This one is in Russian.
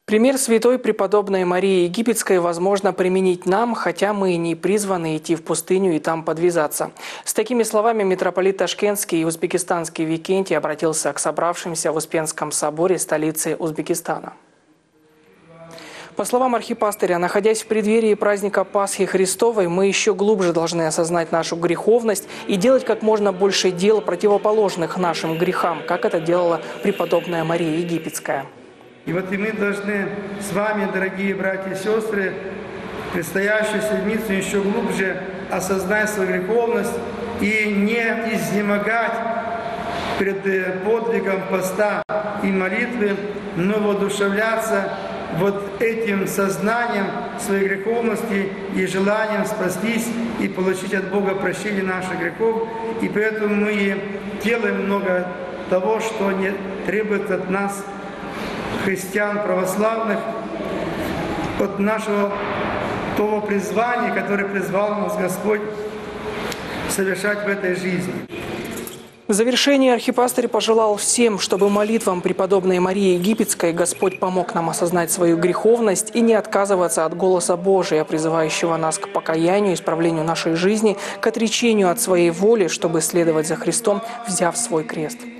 Пример святой преподобной Марии Египетской возможно применить нам, хотя мы и не призваны идти в пустыню и там подвязаться. С такими словами митрополит Ташкентский и узбекистанский Викентий обратился к собравшимся в Успенском соборе столицы Узбекистана. По словам архипастыря, находясь в преддверии праздника Пасхи Христовой, мы еще глубже должны осознать нашу греховность и делать как можно больше дел, противоположных нашим грехам, как это делала преподобная Мария Египетская. И вот и мы должны с вами, дорогие братья и сестры, предстоящую седмицу еще глубже осознать свою греховность и не изнемогать перед подвигом поста и молитвы, но воодушевляться вот этим сознанием своей греховности и желанием спастись и получить от Бога прощение наших грехов. И поэтому мы делаем много того, что не требует от нас, христиан православных, от нашего того призвания, которое призвал нас Господь совершать в этой жизни. В завершении архипастырь пожелал всем, чтобы молитвам преподобной Марии Египетской Господь помог нам осознать свою греховность и не отказываться от голоса Божия, призывающего нас к покаянию, исправлению нашей жизни, к отречению от своей воли, чтобы следовать за Христом, взяв свой крест.